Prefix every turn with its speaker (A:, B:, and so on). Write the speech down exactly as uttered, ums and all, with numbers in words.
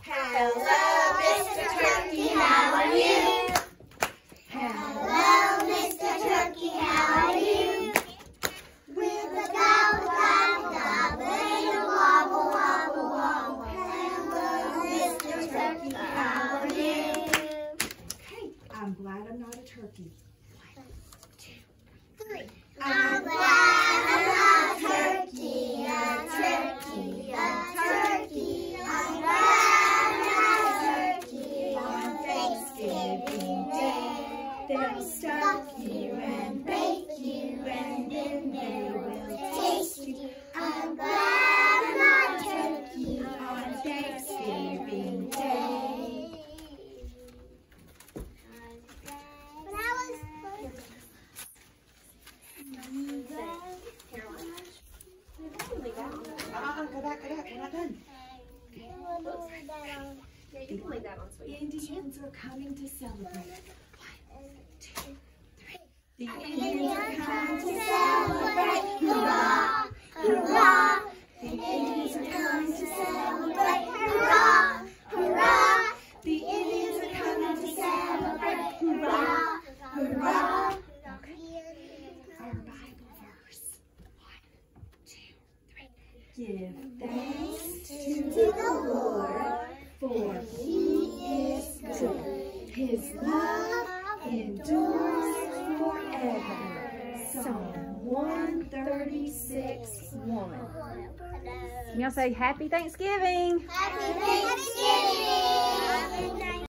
A: Hello, Mister Turkey, how are you? Hello, Mister Turkey, how are you? With a gobble, gobble, gobble, and a wobble, wobble, wobble. Hello, Mister Turkey, how are you?
B: Okay, I'm glad I'm not a turkey. One, two,
A: Three. I'm glad I'm not a turkey, a turkey, a turkey. I'm glad I'm not a turkey on Thanksgiving Day.
B: they'll stuff you and bake you, and then they will taste you.
A: I'm glad I'm not a turkey
B: On Thanksgiving Day.
A: When I was
B: Uh-uh, go back, go back, we're not done.
C: Yeah, you can leave that on, sweetie.
B: Indians are coming to celebrate. One, two, three. The Indians are coming to celebrate.
A: Hurrah! Hurrah!
B: The Indians are coming to celebrate.
A: Hurrah! Hurrah!
B: The Indians are coming to celebrate. Hurrah!
A: Hurrah!
B: Our Bible verse. One, two, three. Give thanks to the Lord, for He is good. His love endures forever. Psalm one thirty-six, one.
C: Y'all say Happy Thanksgiving.
A: Happy Thanksgiving!